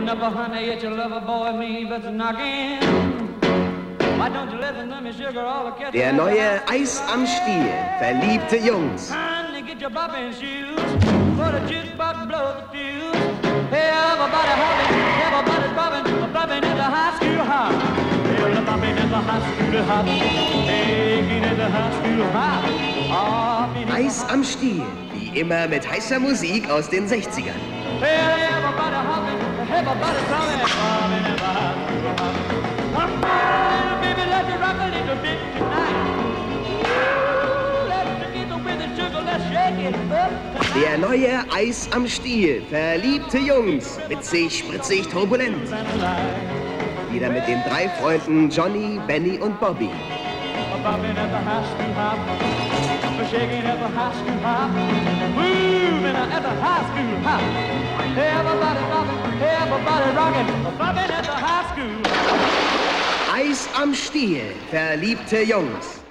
Never, honey, yet you love a boy, me, but knocking. Why don't you listen to me, sugar, all the kids? Der neue Eis am Stiel, verliebte Jungs. Honey, get your bopping shoes, for the jukebox blows the fuse. Hey, everybody hopping, everybody's bopping in the high school hop. Hey, the bopping in the high school hop. Hey, get in the high school hop. Eis am Stiel, wie immer mit heißer Musik aus den 60ern. Hey, everybody hopping, everybody's bopping in the high school hop. Baby, let me rock a little bit tonight. Let's get with the sugar, let's shake it up tonight. Der neue Eis am Stiel, verliebte Jungs, witzig, spritzig, turbulent. Wieder mit den 3 Freunden Johnny, Benny und Bobby. Bobbing at the high school hop, shaking at the high school hop, moving at the high school hop. Everybody bobbing, everybody rocking, bobbing at the high school. Eis am Stiel, verliebte Jungs.